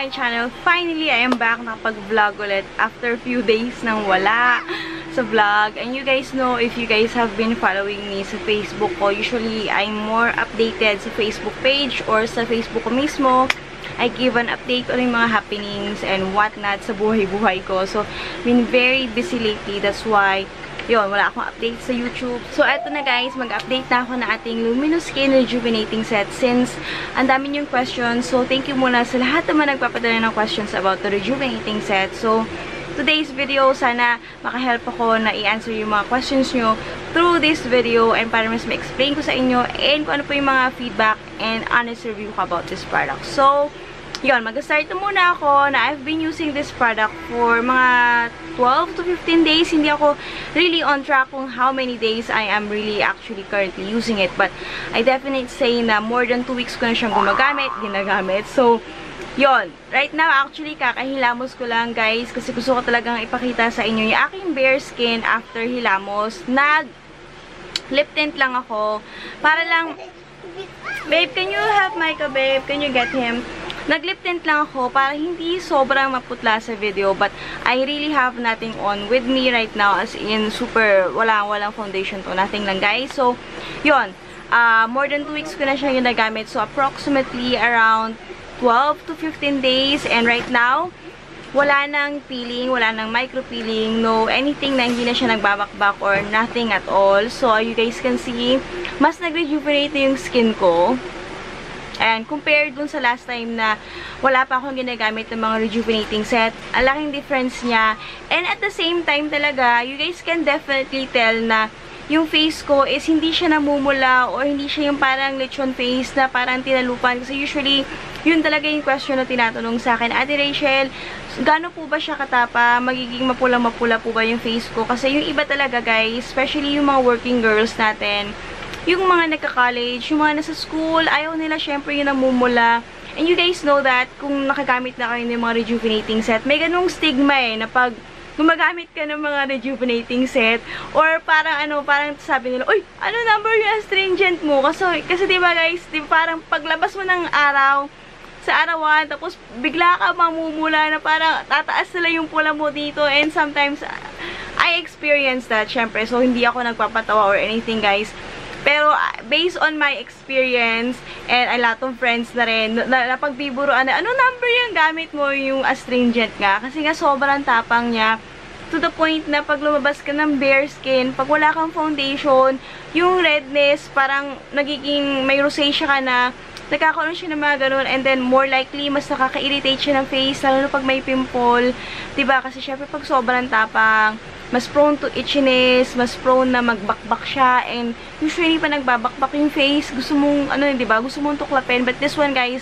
my channel. Finally, I am back nakapag-vlog ulit after few days nang wala sa vlog. And you guys know, if you guys have been following me sa Facebook ko, usually I'm more updated sa Facebook page or sa Facebook ko mismo. I give an update on yung mga happenings and whatnot sa buhay-buhay ko. So, been very busy lately. That's why yun, wala akong update sa YouTube. So, eto na guys, mag-update na ako na ating Luminous Skin Rejuvenating Set since ang dami niyong questions. So, thank you muna sa lahat naman nagpapadala ng questions about the Rejuvenating Set. So, today's video, sana makahelp ako na i-answer yung mga questions nyo through this video and para mas ma-explain ko sa inyo and kung ano po yung mga feedback and honest review ko about this product. So, yun, mag-start na muna ako na I've been using this product for mga 12 to 15 days. Hindi ako really on track kung how many days I am really actually currently using it. But I definitely say na more than 2 weeks ko na siyang ginagamit. So, yun. Right now, actually, kakahilamos ko lang, guys. Kasi gusto ko talagang ipakita sa inyo yung aking bare skin after hilamos. Nag-lip tint lang ako. Para lang, babe, can you help Micah, babe? Can you get him? Nag-lip tint lang ako para hindi sobrang maputla sa video, but I really have nothing on with me right now, as in super walang foundation to, nothing lang guys. So, yun, more than 2 weeks ko na siya ginagamit, so approximately around 12 to 15 days, and right now, wala nang peeling, wala nang micro peeling, no anything na hindi na siya nagbabakbak or nothing at all. So, you guys can see, mas nag-rejuvenate na yung skin ko. And compared dun sa last time na wala pa akong ginagamit ng mga rejuvenating set, ang laking difference niya. And at the same time talaga, you guys can definitely tell na yung face ko is hindi siya namumula or hindi siya yung parang lechon face na parang tinalupan. Kasi usually, yun talaga yung question na tinatanong sa akin, Ate Rachel, gaano po ba siya katapa? Magiging mapula-mapula po ba yung face ko? Kasi yung iba talaga guys, especially yung mga working girls natin, yung mga nagka-college, yung mga nasa school, ayaw nila syempre yung namumula. And you guys know that, kung nakagamit na kayo ng mga rejuvenating set, may ganung stigma na pag gumagamit ka ng mga rejuvenating set, or parang parang sabi nila, uy, ano number yung astringent mo? Kasi diba guys, parang paglabas mo ng araw, sa arawan, tapos bigla ka mamumula na parang tataas nila yung pula mo dito, and sometimes, I experienced that, syempre. So, hindi ako nagpapatawa or anything guys. Pero, based on my experience, and a lot of friends na rin, napagbiburuan na, ano number yung gamit mo, yung astringent nga? Kasi nga, sobrang tapang niya. To the point na pag lumabas ka ng bare skin, pag wala kang foundation, yung redness, parang nagiging, may rosacea ka na, nagkakaroon siya ng mga ganun, and then more likely, mas nakaka-irritate siya ng face, lalo na pag may pimple. Diba? Kasi syempre, pag sobrang tapang, mas prone to itchiness, mas prone na magbakbak siya, and usually pa nagbabakbak yung face, gusto mong, diba, gusto mong tuklapin, but this one guys,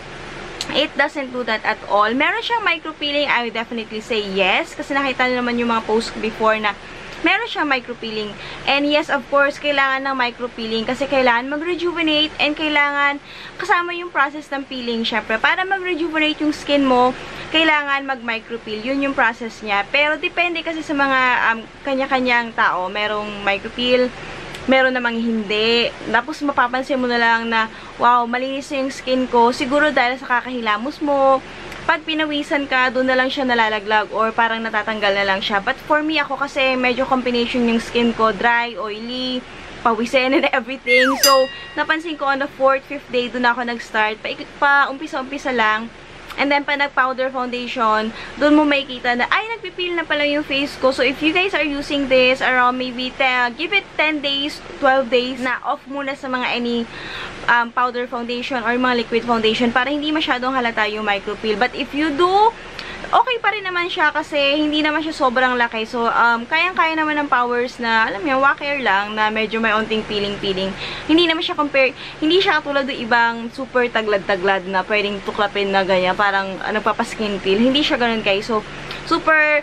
it doesn't do that at all. Meron siyang micro-peeling, I would definitely say yes, kasi nakita nyo naman yung mga post ko before na meron siyang micro-peeling, and yes, of course, kailangan ng micro-peeling, kasi kailangan mag-rejuvenate, and kailangan kasama yung process ng peeling, syempre, para mag-rejuvenate yung skin mo, kailangan mag-micropeel. Yun yung process niya. Pero depende kasi sa mga kanya-kanyang tao. Merong micropeel, meron namang hindi. Tapos mapapansin mo na lang na, wow, malinis na yung skin ko. Siguro dahil sa kakahilamos mo, pag pinawisan ka, doon na lang siya nalalaglag or parang natatanggal na lang siya. But for me, ako kasi medyo combination yung skin ko, dry, oily, pawisin and everything. So, napansin ko on the 4th, 5th day, doon ako nag-start. Pa umpisa-umpisa lang. And then, pa nag-powder foundation, doon mo makikita na, ay, nagpipil na pala yung face ko. So, if you guys are using this around maybe, give it 10 days, 12 days na off muna sa mga any powder foundation or mga liquid foundation para hindi masyadong halata yung micropeel. But if you do, okay pa rin naman siya kasi hindi naman siya sobrang laki. So, kayang-kaya naman ng powers na, alam mo, walker lang na medyo may onting peeling-peeling. Hindi naman siya hindi siya katulad ng ibang super taglad-taglad na pwedeng tuklapin na ganyan, parang nagpapaskin peel. Hindi siya ganun guys. So, super,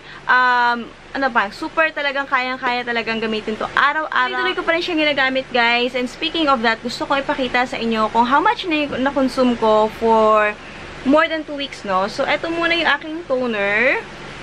super talagang kayang-kaya talagang gamitin to araw-araw. Tuloy ko pa rin siyang ginagamit guys. And speaking of that, gusto ko ipakita sa inyo kung how much na consume ko for more than 2 weeks, no? So, eto muna yung aking toner.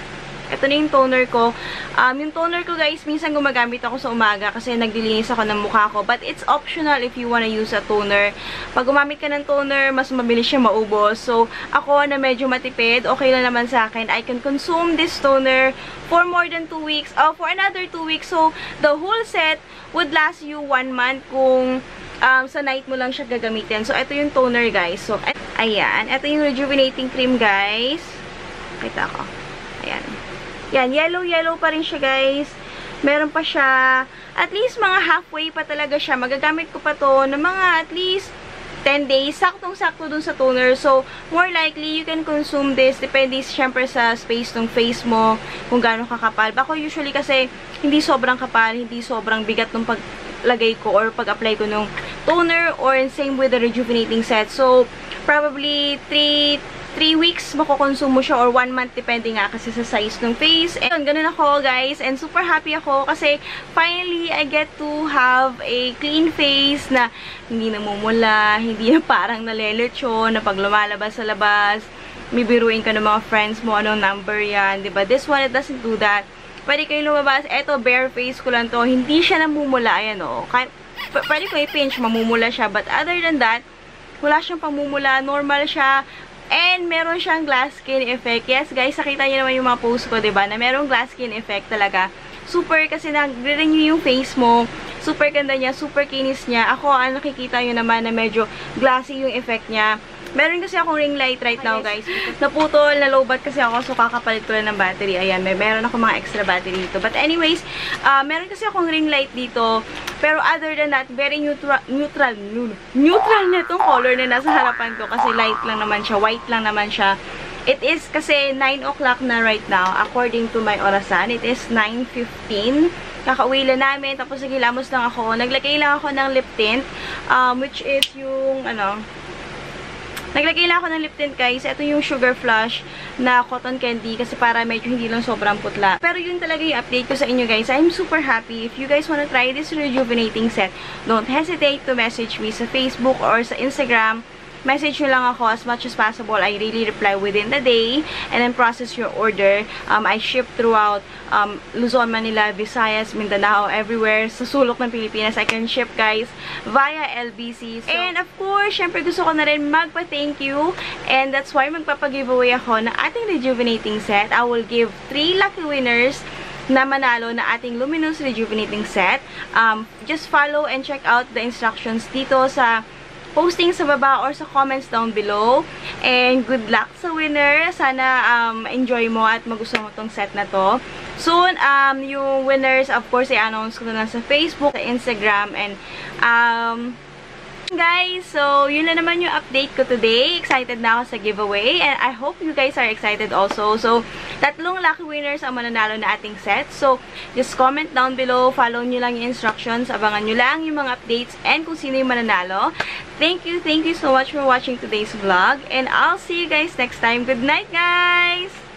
Ito na yung toner ko. Yung toner ko, guys, minsan gumagamit ako sa umaga kasi naglilinis ako ng mukha ko. But it's optional if you wanna use a toner. Pag gumamit ka ng toner, mas mabilis siya maubos. So, ako na medyo matipid, okay lang naman sa akin. I can consume this toner for more than 2 weeks. For another 2 weeks. So, the whole set would last you 1 month kung sa night mo lang siya gagamitin. So, ito yung toner, guys. So, ayan. Ito yung rejuvenating cream, guys. Kita ko. Ayan. Yan. Yellow pa rin siya, guys. Meron pa siya. At least, mga halfway pa talaga siya. Magagamit ko pa to ng mga at least 10 days. Saktong-sakto dun sa toner. So, more likely, you can consume this. Depende, syempre, sa space ng face mo. Kung gaano kakapal. Bako, usually, kasi, hindi sobrang kapal. Hindi sobrang bigat ng paglagay ko or pag-apply ko ng toner or same with the rejuvenating set. So, probably 3 weeks makukonsume mo siya or 1 month depende nga kasi sa size ng face. And ganun ako, guys. And super happy ako kasi finally, I get to have a clean face na hindi namumula, hindi na parang nalelecho, na pag lumalabas sa labas, bibiruin ka ng mga friends mo, anong number yan, diba? This one, it doesn't do that. Pwede kayong lumabas. Eto, bare face ko lang to. Hindi siya namumula. Ayan, o. Pwede ko i-pinch, mamumula siya. But other than that, wala siyang pamumula. Normal siya. And meron siyang glass skin effect. Yes, guys, nakita niyo naman yung mga post ko, diba? Na merong glass skin effect talaga. Super, kasi nag-renew yung face mo. Super ganda niya. Super kinis niya. Ako, nakikita nyo naman na medyo glassy yung effect niya. Meron kasi akong ring light right now, guys. Naputol, na-lowbat kasi ako, so kakapalit ko lang ng battery. Ayan, meron ako mga extra battery dito. But anyways, meron kasi akong ring light dito. Pero other than that, very neutral na itong color na nasa harapan ko. Kasi light lang naman siya, white lang naman siya. It is kasi 9 o'clock na right now, according to my orasan. It is 9:15. Kakauwi lang namin, tapos nagilamos lang ako. Naglagay lang ako ng lip tint, which is yung, naglagay lang ako ng lip tint, guys. Ito yung Sugar Flush na cotton candy kasi para medyo hindi lang sobrang putla. Pero yun talaga yung update ko sa inyo, guys. I'm super happy. If you guys wanna try this rejuvenating set, don't hesitate to message me sa Facebook or sa Instagram. Message nyo lang ako as much as possible. I really reply within the day and then process your order. I ship throughout Luzon, Manila, Visayas, Mindanao, everywhere. Sa sulok ng Pilipinas, I can ship, guys, via LBC. So, and of course, syempre gusto ko na rin magpa-thank you. And that's why magpapag-giveaway ako ng ating rejuvenating set. I will give 3 lucky winners na manalo na ating Luminous Rejuvenating Set. Just follow and check out the instructions dito sa posting sa baba or sa comments down below. And good luck sa winner. Sana enjoy mo at magustuhan mo tong set na to. Soon, yung winners, of course, i-announce ko na sa Facebook, sa Instagram, and guys, so yun na naman yung update ko today. Excited na ako sa giveaway and I hope you guys are excited also. So, 3 lucky winners ang mananalo na ating set. So, just comment down below, follow nyo lang yung instructions, abangan nyo lang yung mga updates and kung sino yung mananalo. Thank you so much for watching today's vlog and I'll see you guys next time. Good night, guys!